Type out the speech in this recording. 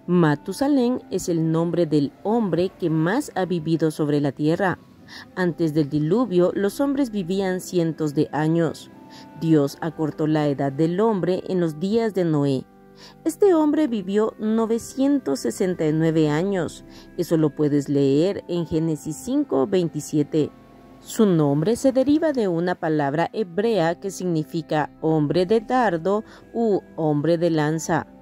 Matusalén es el nombre del hombre que más ha vivido sobre la tierra. Antes del diluvio, los hombres vivían cientos de años. Dios acortó la edad del hombre en los días de Noé. Este hombre vivió 969 años. Eso lo puedes leer en Génesis 5:27. Su nombre se deriva de una palabra hebrea que significa hombre de dardo u hombre de lanza.